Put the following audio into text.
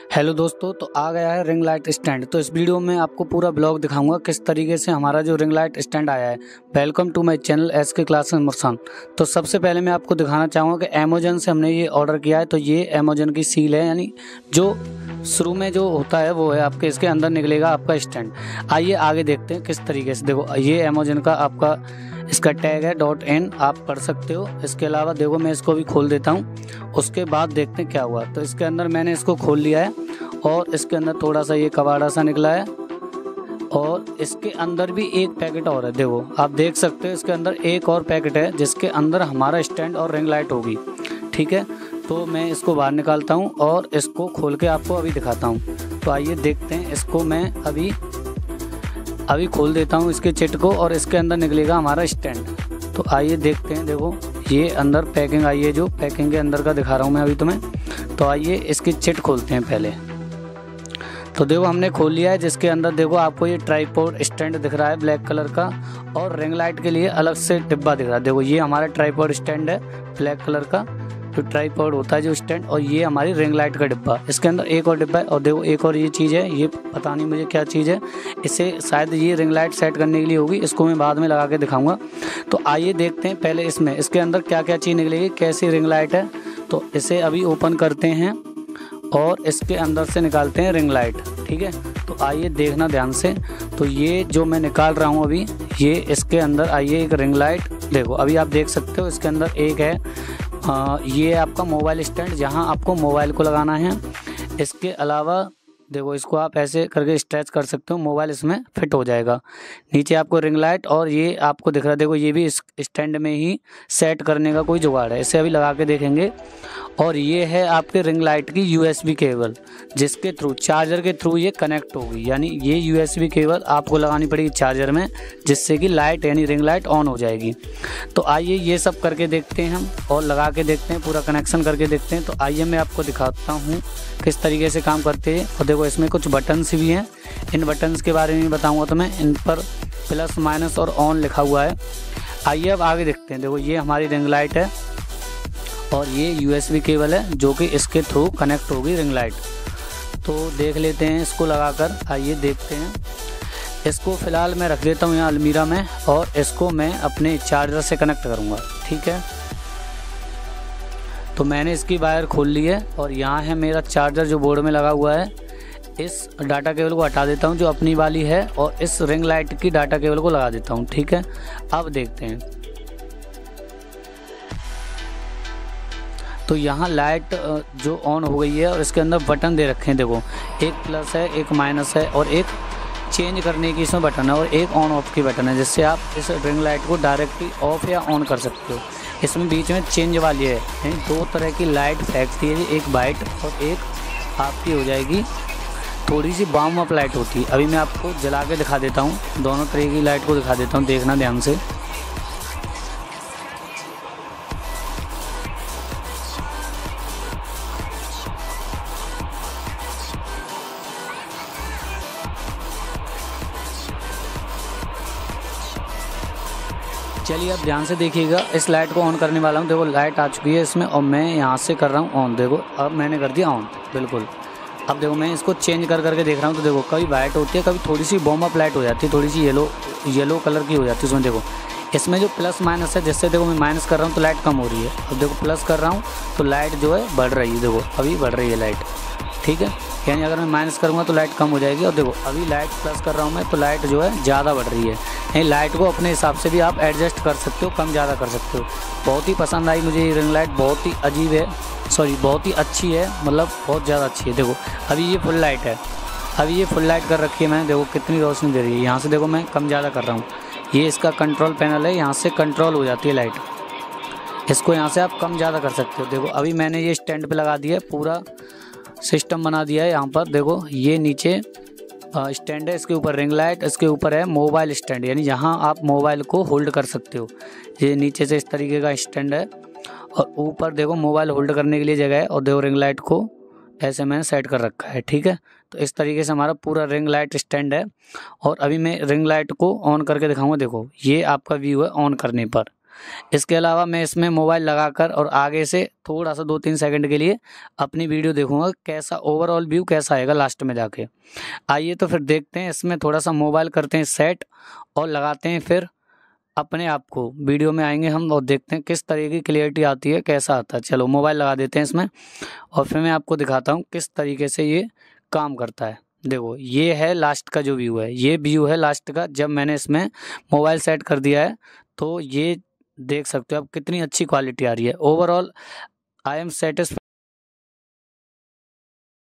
Hello दोस्तों, तो आ गया है रिंग लाइट स्टैंड। तो इस वीडियो में आपको पूरा ब्लॉग दिखाऊंगा किस तरीके से हमारा जो रिंग लाइट स्टैंड आया है। Welcome to my channel SK classes Mursan. तो सबसे पहले मैं आपको दिखाना चाहूँगा कि अमेजन से हमने ये ऑर्डर किया है। तो ये अमेजन की सील है, यानी जो शुरू में जो होता है वो है आपके इसके अंदर निकलेगा आपका स्टैंड। आइए आगे देखते हैं किस तरीके से। देखो ये अमेजन का आपका इसका टैग है .in, आप पढ़ सकते हो। इसके अलावा देखो मैं इसको भी खोल देता हूँ, उसके बाद देखते हैं क्या हुआ। तो इसके अंदर मैंने इसको खोल लिया है और इसके अंदर थोड़ा सा ये कबाड़ा सा निकला है और इसके अंदर भी एक पैकेट और है। देखो आप देख सकते हो इसके अंदर एक और पैकेट है जिसके अंदर हमारा स्टैंड और रिंग लाइट होगी। ठीक है, तो मैं इसको बाहर निकालता हूँ और इसको खोल के आपको अभी दिखाता हूँ। तो आइए देखते हैं, इसको मैं अभी खोल देता हूँ इसके चिट को और इसके अंदर निकलेगा हमारा स्टैंड। तो आइए देखते हैं। देखो ये अंदर पैकिंग आई है, जो पैकिंग के अंदर का दिखा रहा हूँ मैं अभी तुम्हें। तो आइए इसकी चिट खोलते हैं पहले। तो देखो हमने खोल लिया है, जिसके अंदर देखो आपको ये ट्राइपॉड स्टैंड दिख रहा है ब्लैक कलर का, और रिंग लाइट के लिए अलग से डिब्बा दिख रहा है। देखो ये हमारा ट्राइपॉड स्टैंड है ब्लैक कलर का, जो ट्राइपॉड होता है जो स्टैंड, और ये हमारी रिंग लाइट का डिब्बा। इसके अंदर एक और डिब्बा है और देखो एक और ये चीज़ है, ये पता नहीं मुझे क्या चीज़ है। इसे शायद ये रिंग लाइट सेट करने के लिए होगी, इसको मैं बाद में लगा के दिखाऊंगा। तो आइए देखते हैं पहले इसमें इसके अंदर क्या क्या चीज़ निकलेगी, कैसी रिंग लाइट है। तो इसे अभी ओपन करते हैं और इसके अंदर से निकालते हैं रिंग लाइट। ठीक है, तो आइए देखना ध्यान से। तो ये जो मैं निकाल रहा हूँ अभी, ये इसके अंदर आइए एक रिंग लाइट। देखो अभी आप देख सकते हो इसके अंदर एक है ये आपका मोबाइल स्टैंड, जहां आपको मोबाइल को लगाना है। इसके अलावा देखो इसको आप ऐसे करके स्ट्रेच कर सकते हो, मोबाइल इसमें फिट हो जाएगा। नीचे आपको रिंग लाइट और ये आपको दिख रहा है, देखो ये भी इस स्टैंड में ही सेट करने का कोई जुगाड़ है, इसे अभी लगा के देखेंगे। और ये है आपके रिंग लाइट की USB केबल, जिसके थ्रू चार्जर के थ्रू ये कनेक्ट होगी। यानी ये USB केबल आपको लगानी पड़ेगी चार्जर में, जिससे कि लाइट यानी रिंग लाइट ऑन हो जाएगी। तो आइए ये सब करके देखते हैं हम और लगा के देखते हैं, पूरा कनेक्शन करके देखते हैं। तो आइए मैं आपको दिखाता हूँ किस तरीके से काम करते हैं। और देखो इसमें कुछ बटन्स भी हैं, इन बटन्स के बारे में बताऊँगा तो मैं, इन पर प्लस माइनस और ऑन लिखा हुआ है। आइए अब आगे देखते हैं। देखो ये हमारी रिंग लाइट है और ये USB केबल है जो कि इसके थ्रू कनेक्ट होगी रिंग लाइट। तो देख लेते हैं इसको लगाकर, आइए देखते हैं। इसको फ़िलहाल मैं रख देता हूँ यहाँ अलमीरा में और इसको मैं अपने चार्जर से कनेक्ट करूँगा। ठीक है, तो मैंने इसकी वायर खोल ली है और यहाँ है मेरा चार्जर जो बोर्ड में लगा हुआ है। इस डाटा केबल को हटा देता हूँ जो अपनी वाली है और इस रिंग लाइट की डाटा केबल को लगा देता हूँ। ठीक है, अब देखते हैं। तो यहाँ लाइट जो ऑन हो गई है और इसके अंदर बटन दे रखे हैं। देखो एक प्लस है, एक माइनस है और एक चेंज करने की इसमें बटन है और एक ऑन ऑफ की बटन है, जिससे आप इस रिंग लाइट को डायरेक्टली ऑफ या ऑन कर सकते हो। इसमें बीच में चेंज वाली है, यानी दो तरह की लाइट फेंकती है, एक वाइट और एक आपकी हो जाएगी थोड़ी सी वार्म अप लाइट होती है। अभी मैं आपको जला के दिखा देता हूँ, दोनों तरह की लाइट को दिखा देता हूँ, देखना ध्यान से। चलिए अब ध्यान से देखिएगा, इस लाइट को ऑन करने वाला हूँ। देखो लाइट आ चुकी है इसमें और मैं यहाँ से कर रहा हूँ ऑन। देखो अब मैंने कर दिया ऑन, बिल्कुल। अब देखो मैं इसको चेंज कर करके देख रहा हूँ। तो देखो कभी वाइट होती है, कभी थोड़ी सी वार्म अप लाइट हो जाती है, थोड़ी सी येलो कलर की हो जाती है उसमें। देखो इसमें जो प्लस माइनस है, जिससे देखो मैं माइनस कर रहा हूँ तो लाइट कम हो रही है, अब देखो प्लस कर रहा हूँ तो लाइट जो है बढ़ रही है। देखो अभी बढ़ रही है लाइट। ठीक है, यानी अगर मैं माइनस करूँगा तो लाइट कम हो जाएगी। और देखो अभी लाइट प्लस कर रहा हूँ मैं तो लाइट जो है ज़्यादा बढ़ रही है। यानी लाइट को अपने हिसाब से भी आप एडजस्ट कर सकते हो, कम ज़्यादा कर सकते हो। बहुत ही पसंद आई मुझे ये रिंग लाइट, बहुत ही अजीब है, सॉरी बहुत ही अच्छी है, मतलब बहुत ज़्यादा अच्छी है। देखो अभी ये फुल लाइट है, अभी ये फुल लाइट कर रखी है मैंने। देखो कितनी रोशनी दे रही है, यहाँ से देखो मैं कम ज़्यादा कर रहा हूँ। ये इसका कंट्रोल पैनल है, यहाँ से कंट्रोल हो जाती है लाइट, इसको यहाँ से आप कम ज़्यादा कर सकते हो। देखो अभी मैंने ये स्टैंड पे लगा दिया है, पूरा सिस्टम बना दिया है यहाँ पर। देखो ये नीचे स्टैंड है, इसके ऊपर रिंग लाइट, इसके ऊपर है मोबाइल स्टैंड, यानी जहाँ आप मोबाइल को होल्ड कर सकते हो। ये नीचे से इस तरीके का स्टैंड है और ऊपर देखो मोबाइल होल्ड करने के लिए जगह है। और देखो रिंग लाइट को ऐसे मैंने सेट कर रखा है। ठीक है, तो इस तरीके से हमारा पूरा रिंग लाइट स्टैंड है। और अभी मैं रिंग लाइट को ऑन करके दिखाऊंगा। देखो ये आपका व्यू है ऑन करने पर। इसके अलावा मैं इसमें मोबाइल लगाकर और आगे से थोड़ा सा 2-3 सेकंड के लिए अपनी वीडियो देखूंगा, कैसा ओवरऑल व्यू कैसा आएगा लास्ट में जाके। आइए तो फिर देखते हैं, इसमें थोड़ा सा मोबाइल करते हैं सेट और लगाते हैं फिर अपने आप को। वीडियो में आएंगे हम और देखते हैं किस तरीके की क्लियरिटी आती है, कैसा आता है। चलो मोबाइल लगा देते हैं इसमें और फिर मैं आपको दिखाता हूँ किस तरीके से ये काम करता है। देखो ये है लास्ट का जो व्यू है, ये व्यू है लास्ट का जब मैंने इसमें मोबाइल सेट कर दिया है। तो ये देख सकते हो आप कितनी अच्छी क्वालिटी आ रही है। Overall I am satisfied.